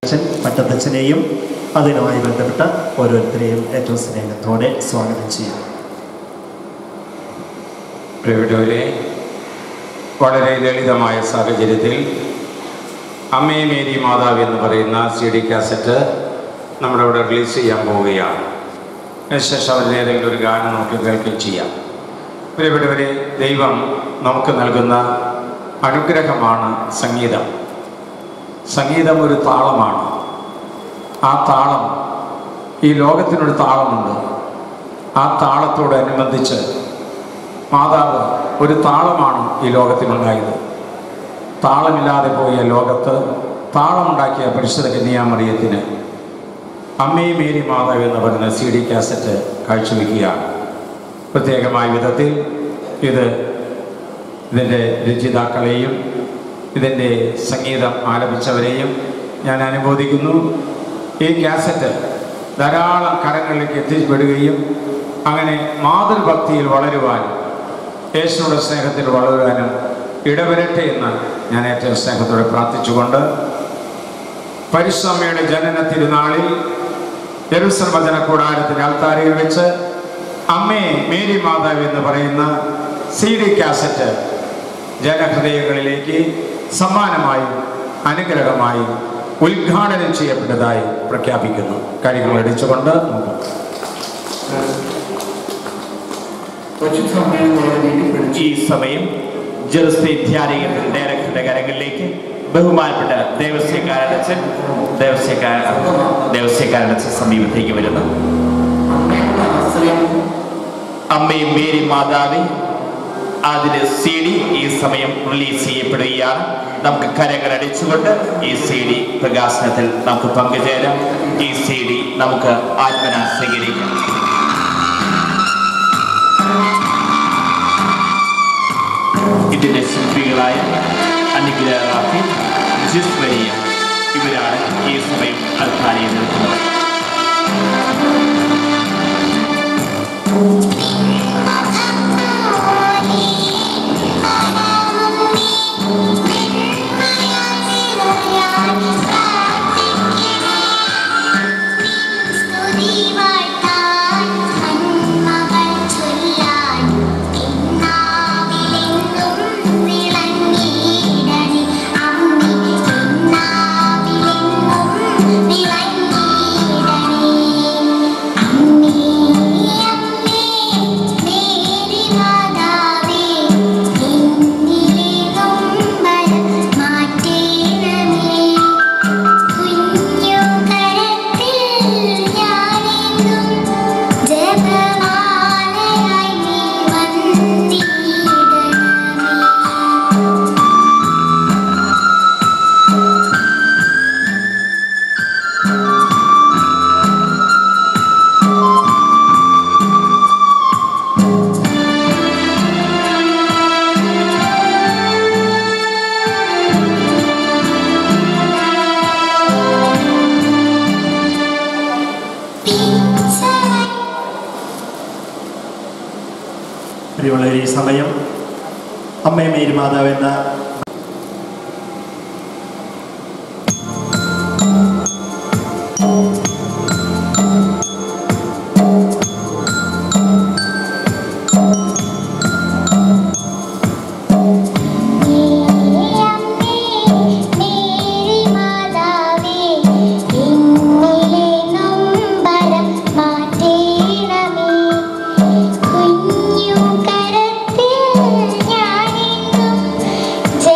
പട്ടത്തച്ഛനെയും അതിനുമായി ബന്ധപ്പെട്ട ഓരോരുത്തരെയും ഏറ്റവും സ്നേഹത്തോടെ സ്വാഗതം ചെയ്യും. പ്രിയപ്പെട്ടവരെ, വളരെ ലളിതമായ സാഹചര്യത്തിൽ അമ്മേ മേരി മാതാവ് എന്ന് പറയുന്ന CD കാസറ്റ് നമ്മുടെ ഇവിടെ റിലീസ് ചെയ്യാൻ പോവുകയാണ്. അതിനുശേഷം അതിന് ഏതെങ്കിലും ഒരു ഗാനം നമുക്ക് കേൾക്കുകയും ചെയ്യാം. പ്രിയപ്പെട്ടവരെ, ദൈവം നമുക്ക് നൽകുന്ന അനുഗ്രഹമാണ് സംഗീതം. സംഗീതം ഒരു താളമാണ്. ആ താളം, ഈ ലോകത്തിനൊരു താളമുണ്ട്. ആ താളത്തോടനുബന്ധിച്ച് മാതാവ് ഒരു താളമാണ് ഈ ലോകത്തിനുണ്ടായത്. താളമില്ലാതെ പോയ ലോകത്ത് താളമുണ്ടാക്കിയ പരിശുദ്ധ കന്യാമറിയത്തിന് അമ്മേ മേരി മാതാവ് എന്ന് പറയുന്ന CD കാസറ്റ് കാഴ്ചവെക്കുകയാണ്. പ്രത്യേകമായ വിധത്തിൽ ഇതിൻ്റെ രചയിതാക്കളെയും ഇതിൻ്റെ സംഗീതം ആലപിച്ചവരെയും ഞാൻ അനുമോദിക്കുന്നു. ഈ കാസറ്റ് ധാരാളം കരങ്ങളിലേക്ക് എത്തിപ്പെടുകയും അങ്ങനെ മാതൃഭക്തിയിൽ വളരുവാൻ, യേശുവിൻ്റെ സ്നേഹത്തിൽ വളരുവാനും ഇടവരട്ടെ എന്ന് ഞാൻ ഏറ്റവും സ്നേഹത്തോടെ പ്രാർത്ഥിച്ചുകൊണ്ട് പരിശുദ്ധ അമ്മയുടെ ജനന തിരുനാളിൽ യെരൂശലേം വചന കൂടാരത്തിൻ്റെ അൾത്താരയിൽ വെച്ച് അമ്മേ മേരി മാതാവ് എന്ന് പറയുന്ന CD കാസറ്റ് ജനഹൃദയങ്ങളിലേക്ക് സമ്മാനമായും അനുഗ്രഹമായും ഉദ്ഘാടനം ചെയ്യപ്പെട്ടതായി പ്രഖ്യാപിക്കുന്നു. കാര്യങ്ങൾ അടിച്ചുകൊണ്ട് ഈ സമയം ജെറുസലേം ധ്യാനകേന്ദ്ര ഡയറക്ടറുടെ കരങ്ങളിലേക്ക് ബഹുമാനപ്പെട്ട ദേവസ്വക്കാരനച്ഛൻ സമീപത്തേക്ക് വരുന്നു. അമ്മയും മേരി മാതാവി അതിന് CD ഈ സമയം റിലീസ് ചെയ്യപ്പെടുകയാണ്. നമുക്ക് കരങ്ങൾ അടിച്ചുകൊണ്ട് ഈ CD പ്രകാശനത്തിൽ നമുക്ക് പങ്കുചേരാം. ഈ CD നമുക്ക് ആത്മന സ്വീകരിക്കാം. ഇതിന്റെ ശില്പികളായ അനുഗ്രഹ റാഫി, ജിസ്വരിയ ഇവരാണ് ഈ സമയം അൽത്താരയിൽ നിൽക്കുന്നത്. ഈ സമയം അമ്മേ മേരി മാതാവ് എന്ന ജയ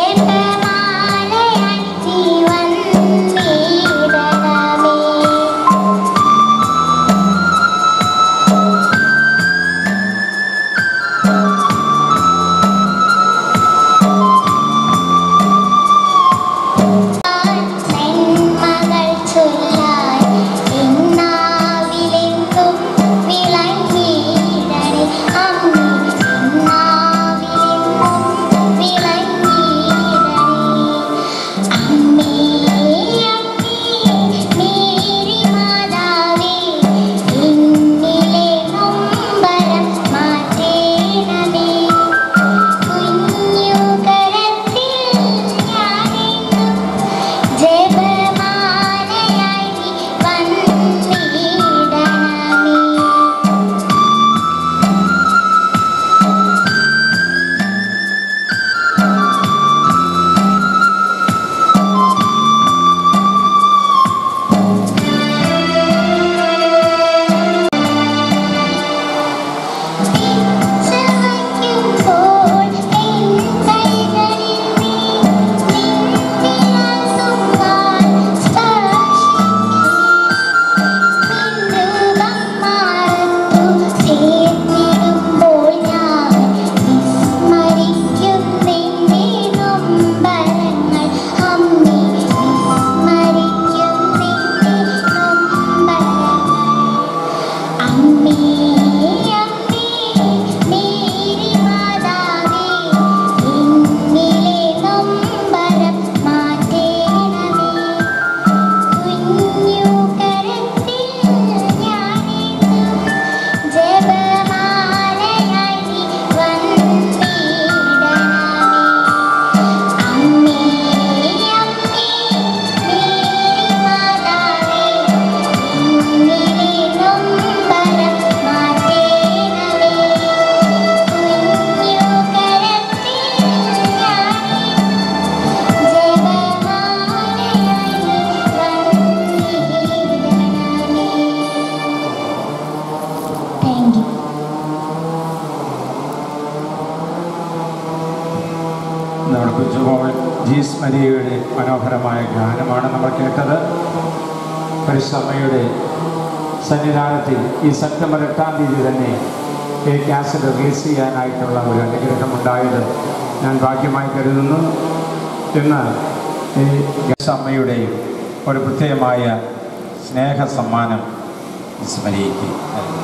ബിജുമോൾ ജീസ് മരിയയുടെ മനോഹരമായ ഗാനമാണ് നമ്മൾ കേട്ടത്. പരിശുദ്ധമ്മയുടെ സന്നിധാനത്തിൽ ഈ സെപ്റ്റംബർ 8-ാം തീയതി തന്നെ ഈ കാസറ്റ് റിലീസ് ചെയ്യാനായിട്ടുള്ള ഒരു അനുഗ്രഹമുണ്ടായത് ഞാൻ ഭാഗ്യമായി കരുതുന്നു. ഇന്ന് ഈ അമ്മയുടെയും ഒരു പ്രത്യേകമായ സ്നേഹ സമ്മാനം ജീസ് മരിയയ്ക്ക് നൽകി.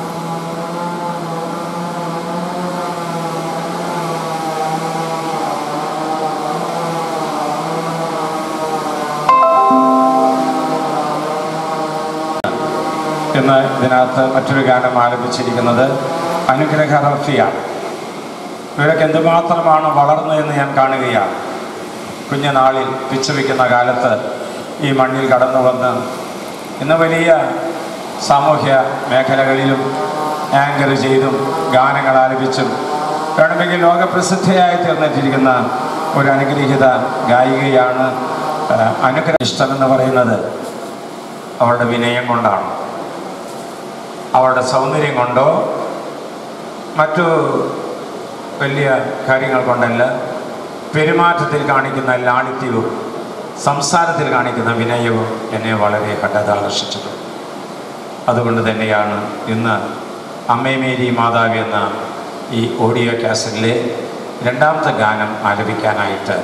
എന്ന് ഇതിനകത്ത് മറ്റൊരു ഗാനം ആലപിച്ചിരിക്കുന്നത് അനുഗ്രഹ റഫിയാണ്. ഇവരൊക്കെ എന്തുമാത്രമാണ് വളർന്നതെന്ന് ഞാൻ കാണുകയാണ്. കുഞ്ഞുനാളിൽ പിച്ചുവയ്ക്കുന്ന കാലത്ത് ഈ മണ്ണിൽ കടന്നു വന്ന് ഇന്ന് വലിയ സാമൂഹ്യ മേഖലകളിലും ആങ്കർ ചെയ്തും ഗാനങ്ങൾ ആലപിച്ചും വേണമെങ്കിൽ ലോകപ്രസിദ്ധയായി തീർന്നിട്ടിരിക്കുന്ന ഒരു അനുഗ്രഹീത ഗായികയാണ്. അനുഗ്രഹ ഇഷ്ടമെന്ന് പറയുന്നത് അവളുടെ വിനയം കൊണ്ടാണ്, അവളുടെ സൗന്ദര്യം കൊണ്ടോ മറ്റു വലിയ കാര്യങ്ങൾ കൊണ്ടല്ല. പെരുമാറ്റത്തിൽ കാണിക്കുന്ന ലാളിത്യവും സംസാരത്തിൽ കാണിക്കുന്ന വിനയവും എന്നെ വളരെ കണ്ടതാകർഷിച്ചിട്ടുണ്ട്. അതുകൊണ്ട് തന്നെയാണ് ഇന്ന് അമ്മേ മേരി മാതാവി എന്ന ഈ ഓഡിയോ കാസറ്റിലെ 2ാമത്തെ ഗാനം ആലപിക്കാനായിട്ട്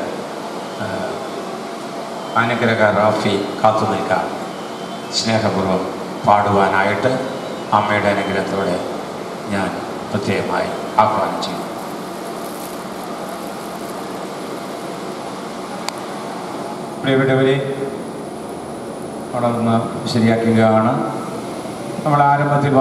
അനുഗ്രഹ റാഫി കാത്തു നിൽക്കാൻ സ്നേഹപൂർവ്വം പാടുവാനായിട്ട് അമ്മയുടെ അനുഗ്രഹത്തോടെ ഞാൻ പ്രത്യേകമായി ആഹ്വാനം ചെയ്തു. പ്രിയപ്പെട്ടവരെ, വളർന്ന് ശരിയാക്കുകയാണ്. നമ്മൾ ആരംഭത്തിൽ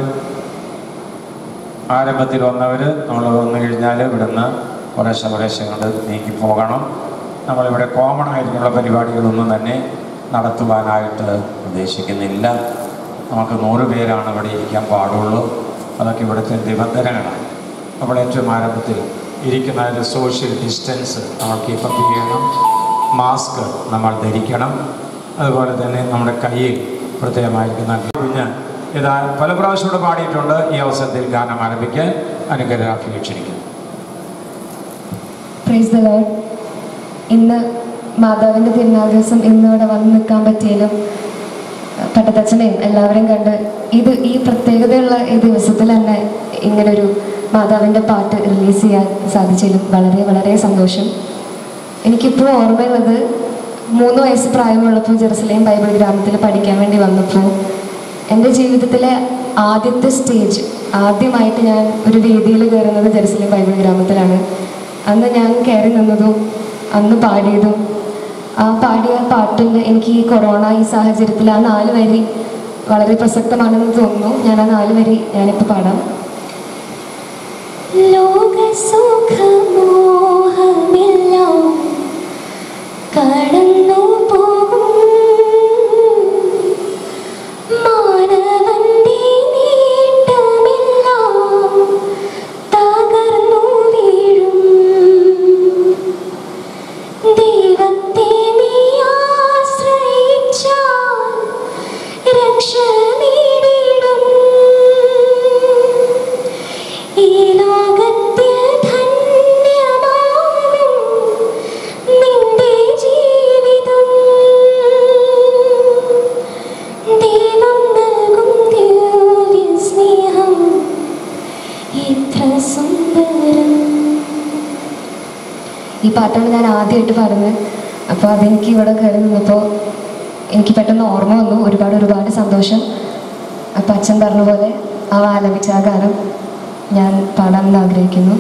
വന്നവർ നമ്മൾ വന്നു കഴിഞ്ഞാൽ ഇവിടുന്ന് കുറേശ്ശെ കൊണ്ട് നീക്കി പോകണം. നമ്മളിവിടെ കോമൺ ആയിട്ടുള്ള പരിപാടികളൊന്നും തന്നെ നടത്തുവാനായിട്ട് ഉദ്ദേശിക്കുന്നില്ല. നമുക്ക് 100 പേരാണ് ഇവിടെ ഇരിക്കാൻ പാടുള്ളൂ. അതൊക്കെ ഇവിടുത്തെ നിബന്ധനകളാണ്. നമ്മൾ ഏറ്റവും ആരംഭത്തിൽ ഇരിക്കുന്ന ഒരു സോഷ്യൽ ഡിസ്റ്റൻസ് നമ്മൾ കീപ്പപ്പ് ചെയ്യണം. മാസ്ക് നമ്മൾ ധരിക്കണം. അതുപോലെ തന്നെ നമ്മുടെ കയ്യിൽ പ്രത്യേകമായിരിക്കുന്ന കുഞ്ഞ് ഇതാ പല പ്രാവശ്യം ഇവിടെ പാടിയിട്ടുണ്ട്. ഈ അവസരത്തിൽ ഗാനം ആരംഭിക്കാൻ അനുഗ്രഹ ക്ഷണിക്കുന്നു. Praise the Lord. ഇന്ന് മാതാവിൻ്റെ തിരുനാൾ ദിവസം ഇന്നിവിടെ വന്ന് നിൽക്കാൻ പറ്റിയാലും പട്ടത്തച്ഛനെയും എല്ലാവരെയും കണ്ട് ഈ പ്രത്യേകതയുള്ള ഈ ദിവസത്തിൽ തന്നെ ഇങ്ങനൊരു മാതാവിൻ്റെ പാട്ട് റിലീസ് ചെയ്യാൻ സാധിച്ചതിലും വളരെ വളരെ സന്തോഷം. എനിക്കിപ്പോൾ ഓർമ്മയുള്ളത് 3 വയസ്സ് പ്രായമുള്ളപ്പോൾ ജെറുസലേം ബൈബിൾ ഗ്രാമത്തിൽ പഠിക്കാൻ വേണ്ടി വന്നപ്പോൾ എൻ്റെ ജീവിതത്തിലെ ആദ്യത്തെ സ്റ്റേജ് ആദ്യമായിട്ട് ഞാൻ ഒരു വേദിയിൽ കയറുന്നത് ജെറുസലേം ബൈബിൾ ഗ്രാമത്തിലാണ്. അന്ന് ഞാൻ കയറി നിന്നതും അന്ന് പാടിയതും ആ പാടിയ പാട്ടിൻ്റെ എനിക്ക് ഈ കൊറോണ ഈ സാഹചര്യത്തിൽ ആ 4 വരി വളരെ പ്രസക്തമാണെന്ന് തോന്നുന്നു. ഞാൻ ആ 4 വരി ഞാനിപ്പോൾ പാടാം. ലോകസുഖമോഹമെല്ലാം കടന്നു പോകും മാനവന്റെ നേട്ടമെല്ലാം തകർന്നു വീഴും. ദൈവത്തെ നീ ആശ്രയിച്ചാൽ രക്ഷ നേടിടും. ഈ ലോകത്തിൽ ധന്യമാകും നിന്റെ ജീവിതം. ദൈവം നൽകും ദിവ്യ സ്നേഹം എത്ര സുന്ദരം. ഈ പാട്ടാണ് ഞാൻ ആദ്യമായിട്ട് പാടുന്നത്. അപ്പോൾ അതെനിക്ക് ഇവിടെ കയറി നിന്നപ്പോൾ എനിക്ക് പെട്ടെന്ന് ഓർമ്മ വന്നു. ഒരുപാട് സന്തോഷം. അപ്പം അച്ഛൻ പറഞ്ഞ പോലെ ആ ആലപിച്ച ആ ഗാനം ഞാൻ പാടാമെന്ന് ആഗ്രഹിക്കുന്നു.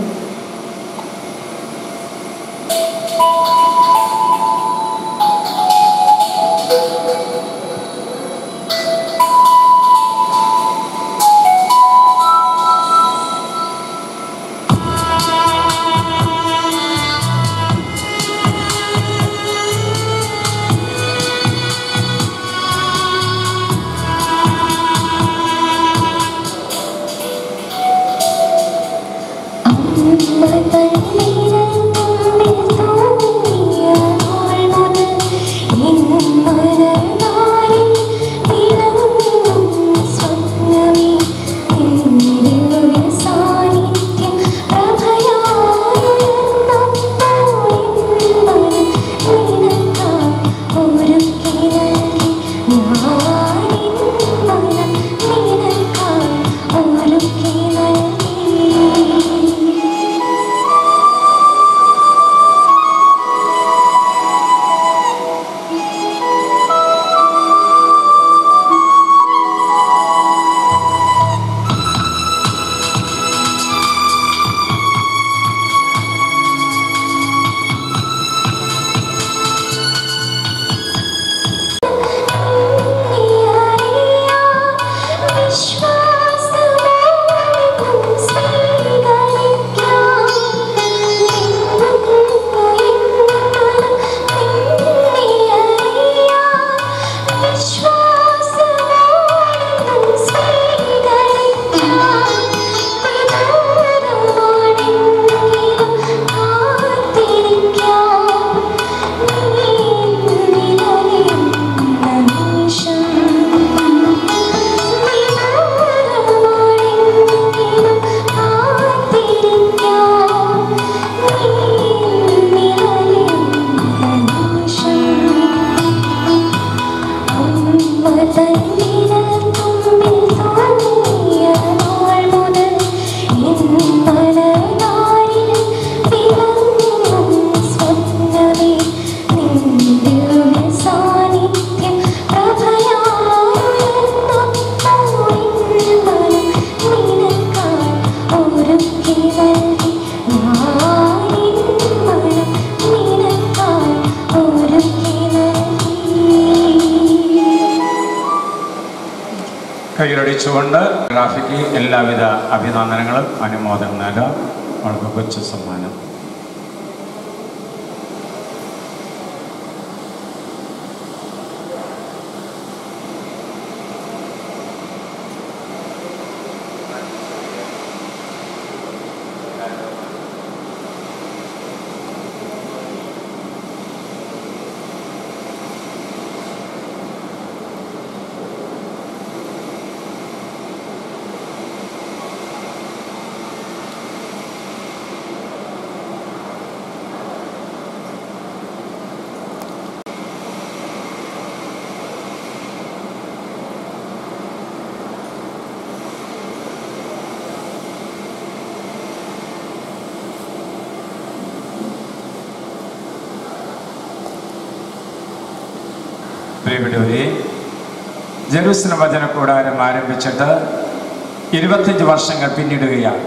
കൈയടിച്ചുകൊണ്ട് റാഫിക്ക് എല്ലാവിധ അഭിനന്ദനങ്ങളും അനുമോദനം നൽകാം. അവൾക്ക് കൊച്ചു സമ്മാനം. പ്രിയപ്പെട്ടവരെ, ജെറുസലം വചനകൂടാരം ആരംഭിച്ചിട്ട് 25 വർഷങ്ങൾ പിന്നിടുകയാണ്.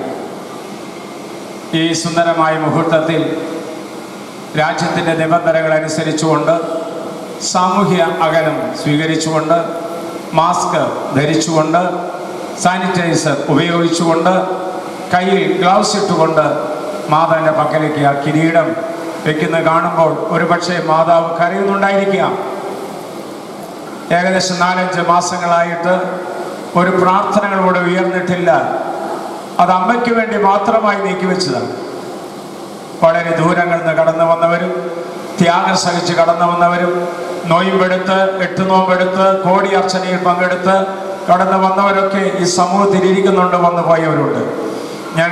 ഈ സുന്ദരമായ മുഹൂർത്തത്തിൽ രാജ്യത്തിൻ്റെ നിബന്ധനകൾ അനുസരിച്ചുകൊണ്ട്, സാമൂഹ്യ അകലം സ്വീകരിച്ചുകൊണ്ട്, മാസ്ക് ധരിച്ചുകൊണ്ട്, സാനിറ്റൈസർ ഉപയോഗിച്ചുകൊണ്ട്, കയ്യിൽ ഗ്ലൗസ് ഇട്ടുകൊണ്ട് മാതാവിൻ്റെ പക്കലേക്ക് ആ കിരീടം വയ്ക്കുന്നത് കാണുമ്പോൾ ഒരുപക്ഷെ മാതാവ് കരയുന്നുണ്ടായിരിക്കാം. ഏകദേശം 4-5 മാസങ്ങളായിട്ട് ഒരു പ്രാർത്ഥനകളോട് ഉയർന്നിട്ടില്ല. അത് അമ്മയ്ക്ക് വേണ്ടി മാത്രമായി നീക്കിവെച്ചതാണ്. വളരെ ദൂരങ്ങളിൽ നിന്ന് കടന്നു വന്നവരും, ത്യാഗം സഹിച്ച് കടന്നു വന്നവരും, നൊയിമ്പെടുത്ത് 8 നോമ്പെടുത്ത് കോടി അർച്ചനയിൽ പങ്കെടുത്ത് കടന്നു വന്നവരൊക്കെ ഈ സമൂഹത്തിൽ ഇരിക്കുന്നുണ്ട്, വന്നു പോയവരുണ്ട്. ഞാൻ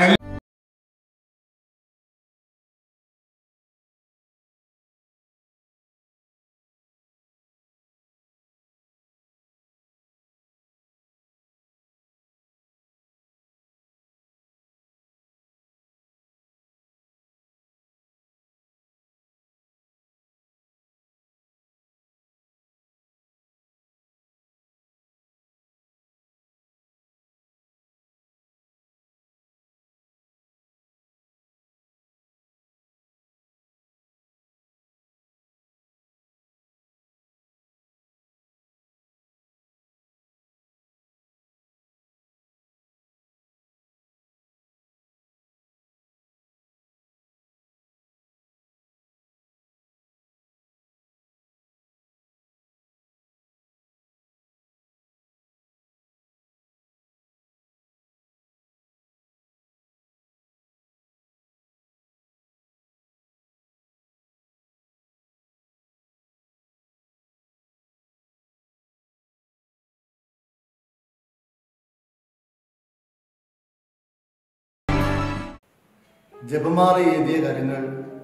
ജപമാല എഴുതിയ കരങ്ങൾ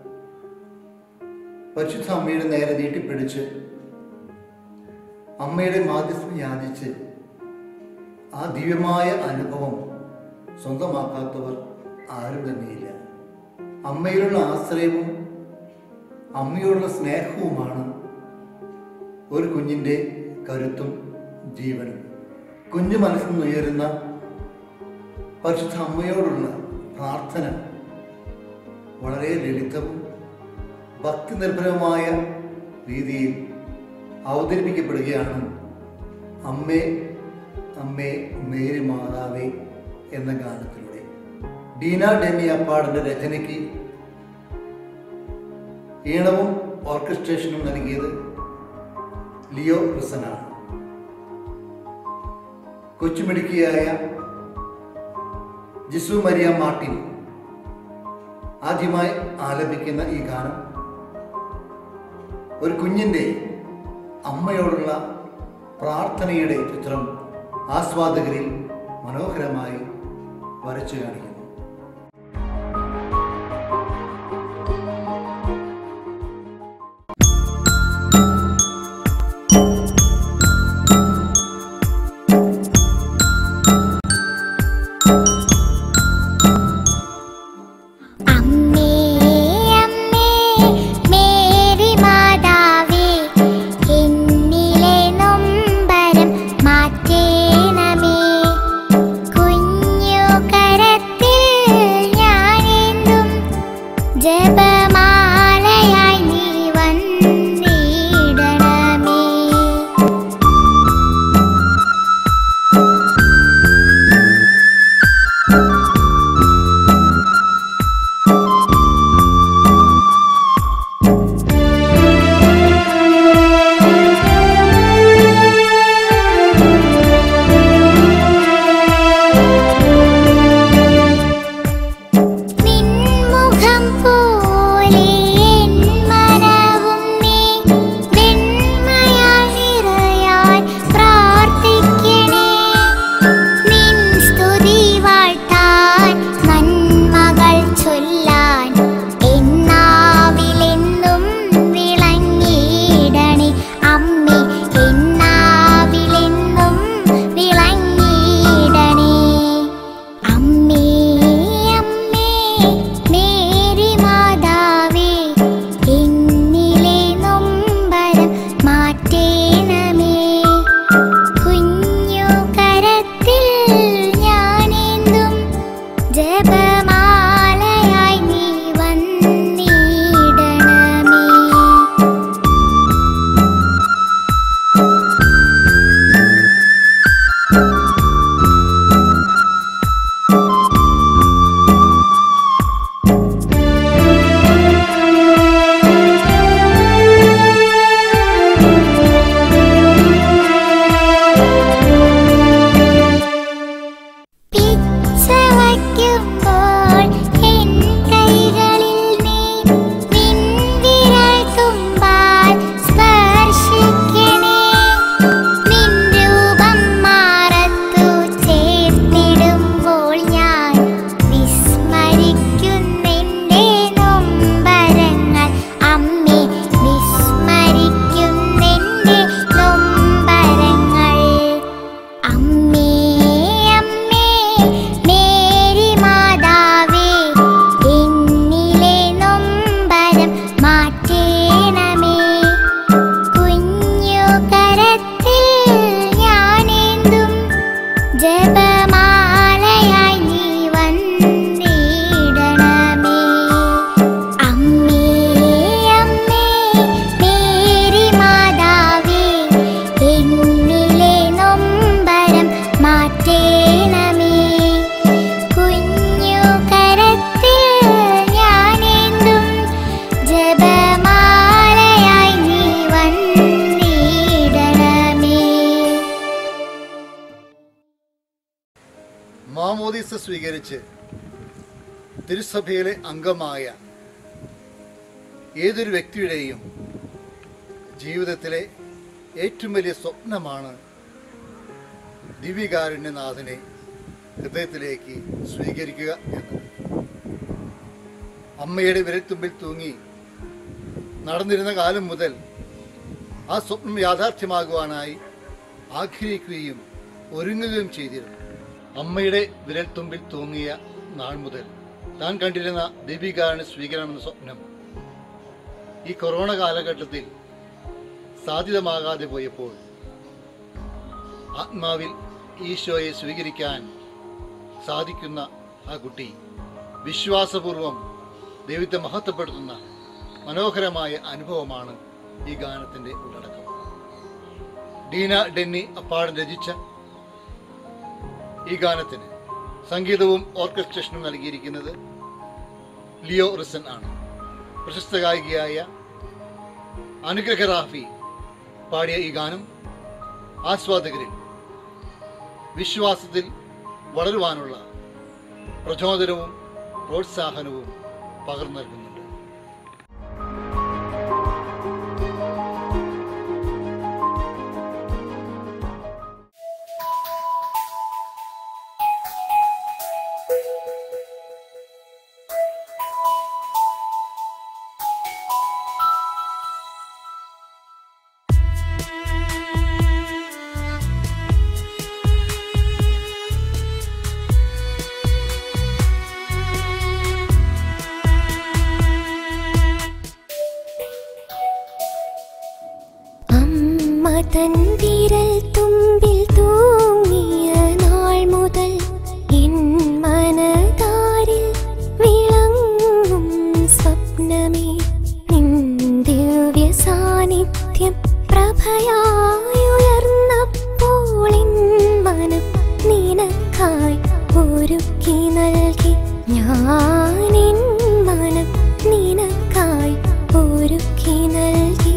പരിശുദ്ധ അമ്മയുടെ നേരെ നീട്ടിപ്പിടിച്ച് അമ്മയുടെ മാധ്യസ്ഥം യാചിച്ച് ആ ദിവ്യമായ അനുഭവം സ്വന്തമാക്കാത്തവർ ആരും തന്നെയില്ല. അമ്മയിലുള്ള ആശ്രയവും അമ്മയോടുള്ള സ്നേഹവുമാണ് ഒരു കുഞ്ഞിൻ്റെ കരുത്തും ജീവനും. കുഞ്ഞു മനസ്സിൽ നിന്ന് ഉയരുന്ന പരിശുദ്ധ അമ്മയോടുള്ള പ്രാർത്ഥന വളരെ ലളിതവും ഭക്തി നിർഭരവുമായ രീതിയിൽ അവതരിപ്പിക്കപ്പെടുകയാണ് അമ്മേ അമ്മേ മേരി മാതാവേ എന്ന ഗാനത്തിലൂടെ. ഡീന ഡെന്നി അപ്പാടിൻ്റെ രചനയ്ക്ക് ഈണവും ഓർക്കസ്ട്രേഷനും നൽകിയത് ലിയോ റിസനാണ്. കൊച്ചുമിടുക്കിയായ ജിസു മരിയ മാർട്ടിൻ ആദ്യമായി ആലപിക്കുന്ന ഈ ഗാനം ഒരു കുഞ്ഞിൻ്റെ അമ്മയോടുള്ള പ്രാർത്ഥനയുടെ ചിത്രം ആസ്വാദകരിൽ മനോഹരമായി വരച്ചു കാണിക്കുന്നു. മാമോദിസ സ്വീകരിച്ച് തിരുസഭയിലെ അംഗമായ ഏതൊരു വ്യക്തിയുടെയും ജീവിതത്തിലെ ഏറ്റവും വലിയ സ്വപ്നമാണ് ദിവ്യകാരുണ്യനാഥനെ ഹൃദയത്തിലേക്ക് സ്വീകരിക്കുക എന്നത്. അമ്മയുടെ വിരൽത്തുമ്പിൽ തൂങ്ങി നടന്നിരുന്ന കാലം മുതൽ ആ സ്വപ്നം യാഥാർത്ഥ്യമാകുവാനായി ആഗ്രഹിക്കുകയും ഒരുങ്ങുകയും ചെയ്തിരുന്നു. അമ്മയുടെ വിരൽത്തുമ്പിൽ തൂങ്ങിയ നാൾ മുതൽ താൻ കണ്ടിരുന്ന ദിവ്യകാരുണ്യ സ്വീകരണമെന്ന സ്വപ്നം ഈ കൊറോണ കാലഘട്ടത്തിൽ സാധ്യതമാകാതെ പോയപ്പോൾ ആത്മാവിൽ ഈശോയെ സ്വീകരിക്കാൻ സാധിക്കുന്ന ആ കുട്ടി വിശ്വാസപൂർവം ദൈവത്തെ മഹത്വപ്പെടുത്തുന്ന മനോഹരമായ അനുഭവമാണ് ഈ ഗാനത്തിൻ്റെ ഉള്ളടക്കം. ഡീന ഡെന്നി അപ്പാടൻ രചിച്ച ഈ ഗാനത്തിന് സംഗീതവും ഓർക്കസ്ട്രേഷനും നൽകിയിരിക്കുന്നത് ലിയോ റിസൻ ആണ്. പ്രശസ്ത ഗായികയായ അനുഗ്രഹ റാഫി പാടിയ ഈ ഗാനം ആസ്വാദകരിൽ വിശ്വാസത്തിൽ വളരുവാനുള്ള പ്രചോദനവും പ്രോത്സാഹനവും പകർന്നു നൽകുന്നുണ്ട്. തൻ വിരൽ തുമ്പിൽ തൂങ്ങിയ നാൾ മുതൽ എൻ മനതാരിൽ വിളങ്ങും സ്വപ്നമേ നിൻ ദിവ്യ സാന്നിധ്യം പ്രഭയായുയർന്നപ്പോൾ എൻ മനം നിനക്കായി ഒരുക്കി നൽകി. ഞാൻ എൻ മനം നിനക്കായി ഒരുക്കി നൽകി.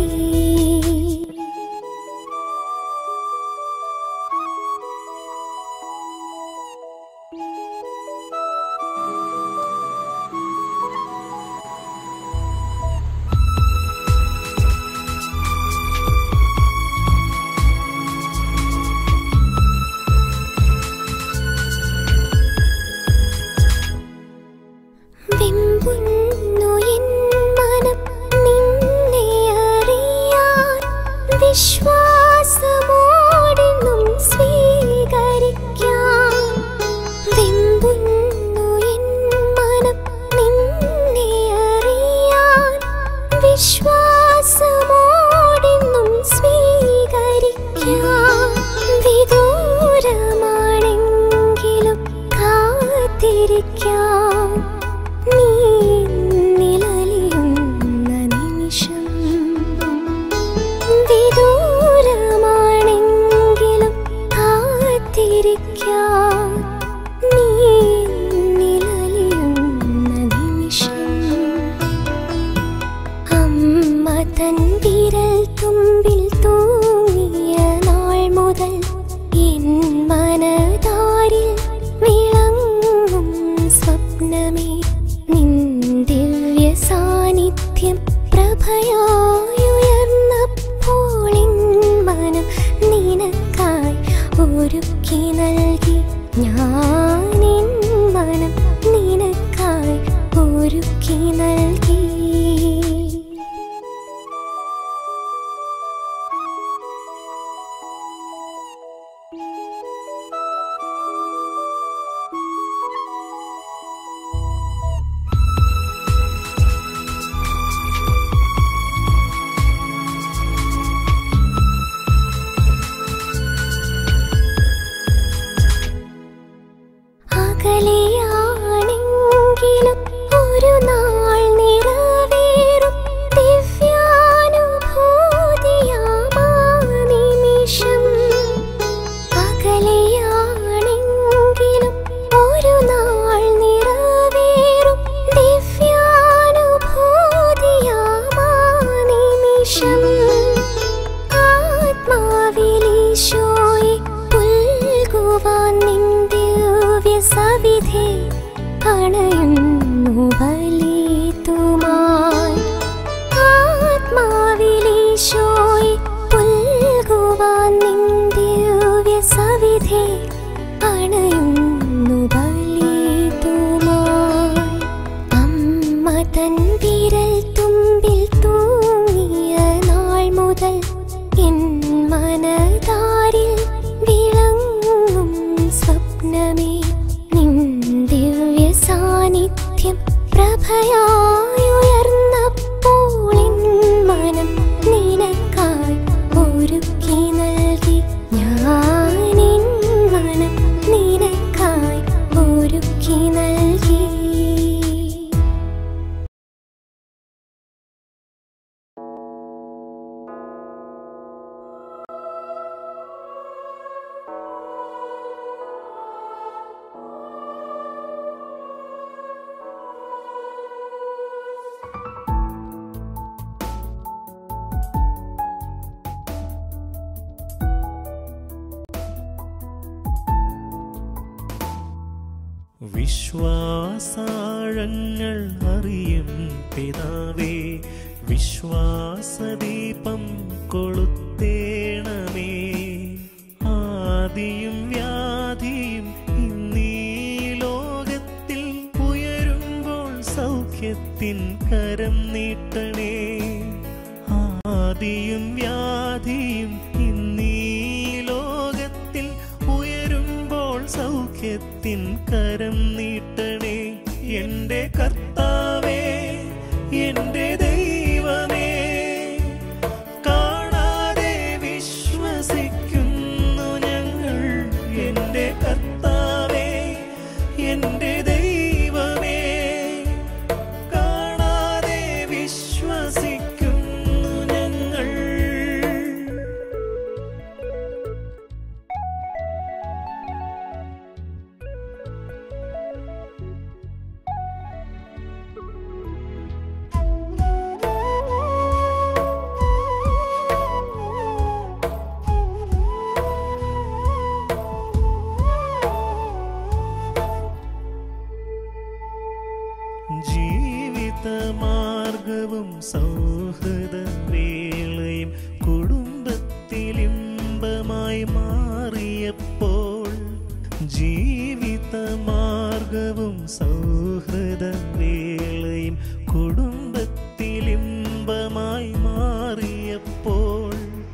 തൻ വിരൽ തുമ്പിൽ തൂങ്ങിയ നാൾ മുതൽ എൻ മനതാരിൽ വിളങ്ങും സ്വപ്നമേ നിൻ ദിവ്യ സാന്നിധ്യം പ്രഭയായുയർന്നപ്പോൾ എൻ മനം നിനക്കായി ഒരുക്കി നൽകി. ഞാൻ എൻ മനം നിനക്കായി ഒരുക്കി നൽകി. വിശ്വാസാഴങ്ങൾ അറിയും പിതാവേ, വിശ്വാസദീപം കൊളുത്തേണമേ. ആദിയും വ്യാധിയും ഇന്നീ ലോകത്തിൽ ഉയരുമ്പോൾ സൗഖ്യത്തിൻ കരം നീട്ടണേ. ആദിയും വ്യാധിയും ഇന്നീ ലോകത്തിൽ ഉയരുമ്പോൾ സൗഖ്യത്തിൻ കരം നീട്ടണേ. എൻ്റെ കർത്താവേ, എൻ്റെ ദൈവമേ, കാണാതെ വിശ്വസിക്കുന്നു ഞങ്ങൾ. എൻ്റെ കർത്താവേ, എൻ്റെ ദൈവമേ, കാണാതെ വിശ്വസിക്കുന്നു ഞങ്ങൾ. ജീവിതമാർഗവും സൗഹൃദവേളയും കുടുംബത്തിലിമ്പമായി മാറിയപ്പോൾ, ജീവിതമാർഗവും സൗഹൃദവേളയും കുടുംബത്തിലിമ്പമായി മാറിയപ്പോൾ,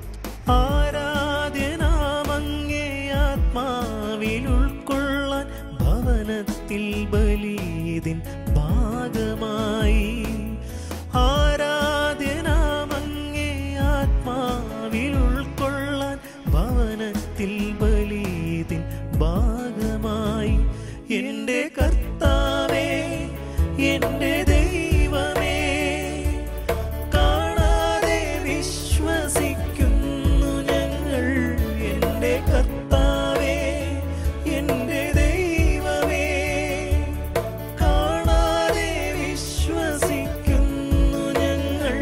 ആരാധ്യനാമങ്ങേ ആത്മാവിൽ ഉൾക്കൊള്ളാൻ ഭവനത്തിൽ ബലിയിതിൻ ഭാഗമായി. ആരാധ്യനാമങ്ങേ ആത്മാവിൽ ഉൾക്കൊള്ളാൻ ഭവനത്തിൽ ബലിയിതിൻ ഭാഗമായി. എൻ്റെ കർത്താവേ, എൻ്റെ ദൈവമേ, കാണാതെ വിശ്വസിക്കുന്നു ഞങ്ങൾ. എൻ്റെ കർത്താവേ, എൻ്റെ ദൈവമേ, കാണാതെ വിശ്വസിക്കുന്നു ഞങ്ങൾ.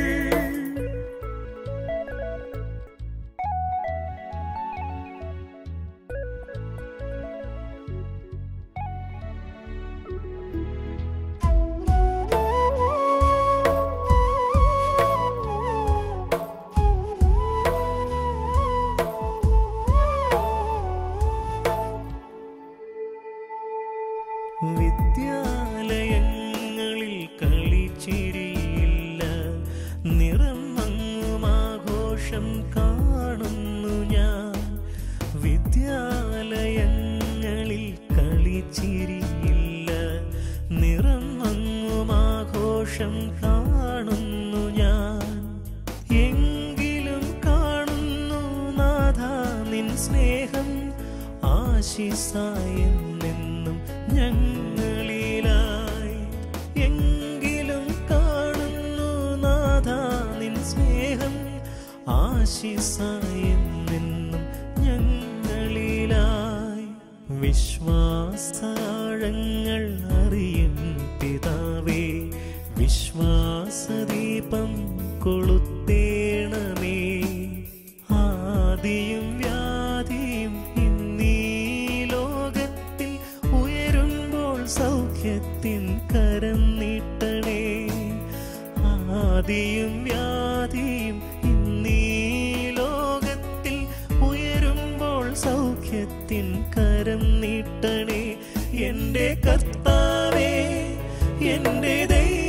വിദ്യാലയങ്ങളിൽ കളിച്ചിരിയില്ല, നിറം മങ്ങുമാഘോഷം കാണുന്നു ഞാൻ. വിദ്യാലയങ്ങളിൽ കളിച്ചിരിയില്ല, നിറം മങ്ങുമാഘോഷം കാണുന്നു ഞാൻ. എങ്കിലും കാണുന്നു നാഥ നിൻ സ്നേഹം, ആശിസായെന്നെന്നും ഞങ്ങളിലായി. എങ്കിലും കാണുന്നു നാഥ നിൻ സ്നേഹം, ആശിസായെന്നെന്നും ഞങ്ങളിലായി. വിശ്വാസാഴങ്ങൾ അറിയും പിതാവേ, വിശ്വാസദീപം കൊളുത്തേണമേ. ആദിയും വ്യാധിയും ഇന്നീ ലോകത്തിൽ ഉയരുമ്പോൾ സൗഖ്യത്തിൻ കരം നീട്ടണേ. ആദിയും വ്യാധിയും ഇന്നീ ലോകത്തിൽ ഉയരുമ്പോൾ സൗഖ്യത്തിൻ കരം നീട്ടണേ. എൻ്റെ കർത്താവേ, എൻ്റെ ദൈവമേ,